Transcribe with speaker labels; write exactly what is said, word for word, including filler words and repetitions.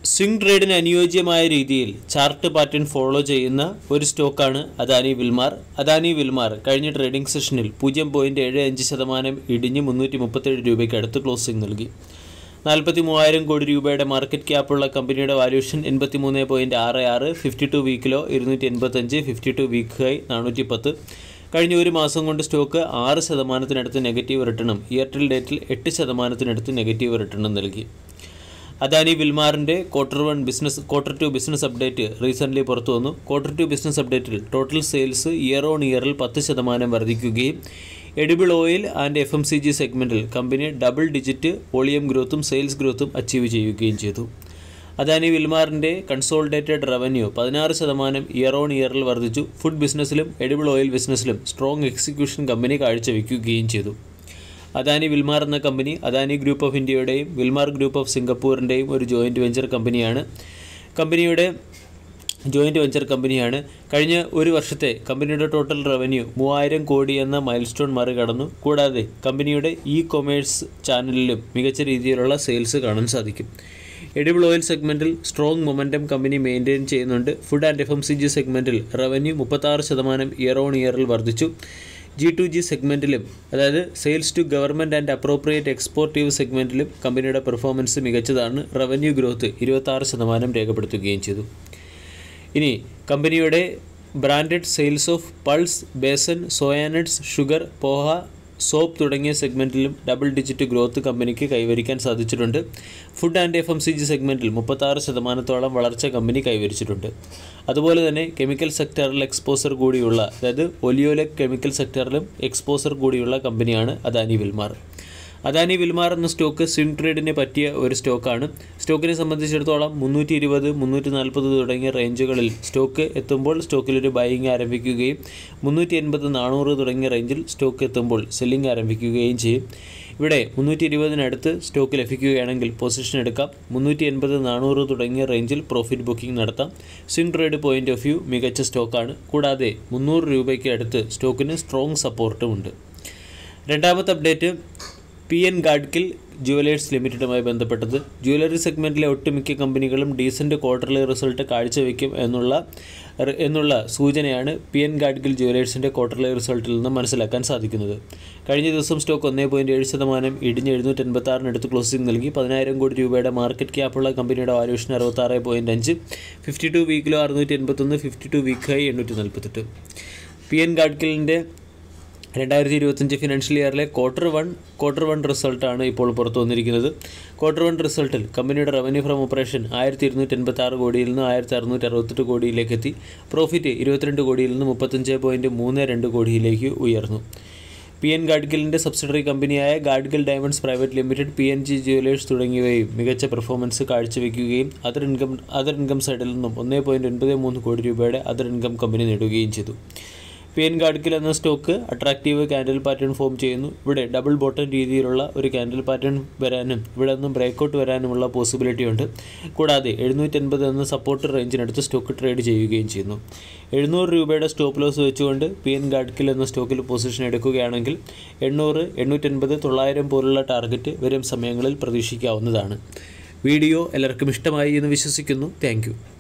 Speaker 1: Swing ട്രേഡിന് അനുയോജ്യമായ രീതിയിൽ chart pattern follow ചെയ്യുന്ന ഒരു സ്റ്റോക്കാണ് അദാനി വിൽമാർ. അദാനി വിൽമാർ കഴിഞ്ഞ ട്രേഡിംഗ് സെഷനിൽ പൂജ്യം പോയിൻറ്റ് ഏഴ് അഞ്ച് ശതമാനം ഇടിഞ്ഞ് മുന്നൂറ്റി മുപ്പത്തേഴ് രൂപയ്ക്ക് അടുത്ത് ക്ലോസിംഗ് നൽകി. നാൽപ്പത്തി മൂവായിരം കോടി രൂപയുടെ മാർക്കറ്റ് ക്യാപ്പുള്ള കമ്പനിയുടെ വാല്യൂഷൻ എൺപത്തി മൂന്ന് പോയിൻറ്റ് ആറ് ആറ്, ഫിഫ്റ്റി ടു വീക്കിലോ ഇരുന്നൂറ്റി എൺപത്തഞ്ച്, ഫിഫ്റ്റി ടു വീക്ക് ഹൈ നാനൂറ്റി പത്ത്. കഴിഞ്ഞ ഒരു മാസം കൊണ്ട് സ്റ്റോക്ക് ആറ് ശതമാനത്തിനടുത്ത് നെഗറ്റീവ് റിട്ടേണും ഇയർ ടിൽ ഡേറ്റിൽ എട്ട് ശതമാനത്തിനടുത്ത് നെഗറ്റീവ് റിട്ടേണും നൽകി. അദാനി വിൽമാറിൻ്റെ quarter one business quarter two business update recently പുറത്തു വന്നു. ക്വാർട്ടർ ടു ബിസിനസ് അപ്ഡേറ്റിൽ ടോട്ടൽ സെയിൽസ് ഇയർ ഓൺ ഇയറിൽ പത്ത് ശതമാനം വർദ്ധിക്കുകയും edible oil and F M C G സെഗ്മെൻറ്റിൽ കമ്പനി ഡബിൾ ഡിജിറ്റ് വോളിയം ഗ്രോത്തും സെയിൽസ് ഗ്രോത്തും അച്ചീവ് ചെയ്യുകയും ചെയ്തു. അദാനി വിൽമാറിൻ്റെ കൺസോളിഡേറ്റഡ് റവന്യൂ പതിനാറ് ശതമാനം ഇയർ ഓൺ ഇയറിൽ വർദ്ധിച്ചു. ഫുഡ് ബിസിനസ്സിലും എഡിബിൾ ഓയിൽ ബിസിനസ്സിലും സ്ട്രോങ് എക്സിക്യൂഷൻ കമ്പനി കാഴ്ചവെക്കുകയും ചെയ്തു. അദാനി വിൽമാർ എന്ന കമ്പനി അദാനി ഗ്രൂപ്പ് ഓഫ് ഇന്ത്യയുടെയും വിൽമാർ ഗ്രൂപ്പ് ഓഫ് സിംഗപ്പൂരിൻ്റെയും ഒരു ജോയിൻറ്റ് വെഞ്ചർ കമ്പനിയാണ്. കമ്പനിയുടെ ജോയിൻറ്റ് വെഞ്ചർ കമ്പനിയാണ്. കഴിഞ്ഞ ഒരു വർഷത്തെ കമ്പനിയുടെ ടോട്ടൽ റവന്യൂ മൂവായിരം കോടി എന്ന മൈൽ സ്റ്റോൺ മറികടന്നു. കൂടാതെ കമ്പനിയുടെ ഇ കൊമേഴ്സ് ചാനലിലും മികച്ച രീതിയിലുള്ള സെയിൽസ് കാണാൻ സാധിക്കും. എഡിബിൾ ഓയിൽ സെഗ്മെൻറ്റിൽ സ്ട്രോങ് മൊമെൻറ്റം കമ്പനി മെയിൻറ്റെയിൻ ചെയ്യുന്നുണ്ട്. Food and F M C G സെഗ്മെൻറ്റിൽ റവന്യൂ മുപ്പത്താറ് ശതമാനം ഇയർ ഓൺ ഇയറിൽ വർദ്ധിച്ചു. ജി ടു ജി സെഗ്മെൻറ്റിലും അതായത് sales to government and appropriate എക്സ്പോർട്ടീവ് സെഗ്മെൻറ്റിലും കമ്പനിയുടെ പെർഫോമൻസ് മികച്ചതാണ്. റവന്യൂ ഗ്രോത്ത് ഇരുപത്താറ് ശതമാനം രേഖപ്പെടുത്തുകയും ചെയ്തു. ഇനി കമ്പനിയുടെ branded sales of pulse, besan, soya nuts, sugar, poha, soap തുടങ്ങിയ സെഗ്മെൻറ്റിലും ഡബിൾ ഡിജിറ്റ് ഗ്രോത്ത് കമ്പനിക്ക് കൈവരിക്കാൻ സാധിച്ചിട്ടുണ്ട്. Food and F M C G സെഗ്മെൻറ്റിൽ മുപ്പത്താറ് ശതമാനത്തോളം വളർച്ച കമ്പനി കൈവരിച്ചിട്ടുണ്ട്. അതുപോലെ തന്നെ കെമിക്കൽ സെക്ടറിൽ എക്സ്പോസർ കൂടിയുള്ള അതായത് ഒലിയോലെക് കെമിക്കൽ സെക്ടറിലും എക്സ്പോസർ കൂടിയുള്ള കമ്പനിയാണ് അദാനി വിൽമാർ. അദാനി വിൽമാർ എന്ന സ്റ്റോക്ക് സ്വിംഗ് ട്രേഡിന് പറ്റിയ ഒരു സ്റ്റോക്കാണ്. സ്റ്റോക്കിനെ സംബന്ധിച്ചിടത്തോളം മുന്നൂറ്റി ഇരുപത് മുന്നൂറ്റി നാൽപ്പത് തുടങ്ങിയ റേഞ്ചുകളിൽ സ്റ്റോക്ക് എത്തുമ്പോൾ സ്റ്റോക്കിലൊരു ബൈയിങ് ആരംഭിക്കുകയും മുന്നൂറ്റി എൺപത് നാനൂറ് തുടങ്ങിയ റേഞ്ചിൽ സ്റ്റോക്ക് എത്തുമ്പോൾ സെല്ലിംഗ് ആരംഭിക്കുകയും ചെയ്യും. ഇവിടെ മുന്നൂറ്റി ഇരുപതിനടുത്ത് സ്റ്റോക്ക് ലഭിക്കുകയാണെങ്കിൽ പൊസിഷൻ എടുക്കാം. മുന്നൂറ്റി എൺപത് നാനൂറ് തുടങ്ങിയ റേഞ്ചിൽ പ്രോഫിറ്റ് ബുക്കിംഗ് നടത്താം. Swing trade point of view മികച്ച സ്റ്റോക്കാണ്. കൂടാതെ മുന്നൂറ് രൂപയ്ക്ക് അടുത്ത് സ്റ്റോക്കിന് സ്ട്രോങ് സപ്പോർട്ടും ഉണ്ട്. രണ്ടാമത്തെ update P N Gadgil jewellers ലിമിറ്റഡുമായി ബന്ധപ്പെട്ടത്. ജ്വല്ലറി സെഗ്മെൻറ്റിലെ ഒട്ടുമിക്ക കമ്പനികളും ഡീസൻറ്റ് ക്വാർട്ടർലി റിസൾട്ട് കാഴ്ചവെക്കും എന്നുള്ള എന്നുള്ള സൂചനയാണ് പി എൻ ഗാഡ്ഗിൽ ജുവലേഴ്സിൻ്റെ ക്വാർട്ടർലി റിസൾട്ടിൽ നിന്ന് മനസ്സിലാക്കാൻ സാധിക്കുന്നത്. കഴിഞ്ഞ ദിവസം സ്റ്റോക്ക് ഒന്നേ പോയിൻറ്റ് ഏഴ് ശതമാനം ഇടിഞ്ഞ് എഴുന്നൂറ്റി എൺപത്താറിനടുത്ത് ക്ലോസിംഗ് നൽകി. പതിനായിരം കോടി രൂപയുടെ മാർക്കറ്റ് ക്യാപ്പുള്ള കമ്പനിയുടെ വാല്യൂഷൻ അറുപത്താറ് പോയിൻറ്റ് അഞ്ച്, ഫിഫ്റ്റി ടു വീക്കിലോ അറുന്നൂറ്റി എൺപത്തൊന്ന്, ഫിഫ്റ്റി ടു വീക്ക് ഹൈ എണ്ണൂറ്റി നാൽപ്പത്തെട്ട്. പി എൻ ഗാഡ്ഗിലിൻ്റെ രണ്ടായിരത്തി ഇരുപത്തഞ്ച് ഫിനാൻഷ്യൽ ഇയറിലെ ക്വാർട്ടർ വൺ ക്വാർട്ടർ വൺ റിസൾട്ടാണ് ഇപ്പോൾ പുറത്തു വന്നിരിക്കുന്നത്. ക്വാർട്ടർ വൺ റിസൾട്ടിൽ കമ്പനിയുടെ റവന്യൂ ഫ്രം ഓപ്പറേഷൻ ആയിരത്തി ഇരുന്നൂറ്റി എൺപത്തി ആറ് കോടിയിൽ നിന്ന് ആയിരത്തി അറുന്നൂറ്റി അറുപത്തെട്ട് കോടിയിലേക്ക് എത്തി. പ്രോഫിറ്റ് ഇരുപത്തിരണ്ട് കോടിയിൽ നിന്ന് മുപ്പത്തഞ്ച് പോയിൻറ്റ് മൂന്ന് രണ്ട് കോടിയിലേക്ക് ഉയർന്നു. പി എൻ ഗാഡ്ഗിലിൻ്റെ സബ്സിഡറി കമ്പനിയായ Gadgil diamonds private limited, P N G jewellers തുടങ്ങിയവയും മികച്ച പെർഫോമൻസ് കാഴ്ചവെക്കുകയും അതർ ഇൻകം അതർ ഇൻകം സൈഡിൽ നിന്നും ഒന്നേ പോയിൻറ്റ് ഒൻപത് മൂന്ന് കോടി രൂപയുടെ അതർ ഇൻകം കമ്പനി നേടുകയും ചെയ്തു. പി എൻ ഗാഡ്ഗിൽ എന്ന stock attractive candle pattern form ചെയ്യുന്നു. ഇവിടെ ഡബിൾ ബോട്ടം രീതിയിലുള്ള ഒരു ക്യാൻഡിൽ പാറ്റേൺ വരാനും ഇവിടെ നിന്നും ബ്രേക്കൗട്ട് വരാനുമുള്ള പോസിബിലിറ്റി ഉണ്ട്. കൂടാതെ എഴുന്നൂറ്റി എൺപത് എന്ന സപ്പോർട്ട് റേഞ്ചിനടുത്ത് സ്റ്റോക്ക് ട്രേഡ് ചെയ്യുകയും ചെയ്യുന്നു. എഴുന്നൂറ് രൂപയുടെ സ്റ്റോപ്പ് ലോസ് വെച്ചുകൊണ്ട് പി എൻ ഗാഡ്ഗിൽ എന്ന സ്റ്റോക്കിൽ പൊസിഷൻ എടുക്കുകയാണെങ്കിൽ എണ്ണൂറ് എണ്ണൂറ്റൻപത് തൊള്ളായിരം പോലുള്ള ടാർഗറ്റ് വരും സമയങ്ങളിൽ പ്രതീക്ഷിക്കാവുന്നതാണ്. വീഡിയോ എല്ലാവർക്കും ഇഷ്ടമായി എന്ന് വിശ്വസിക്കുന്നു. Thank U.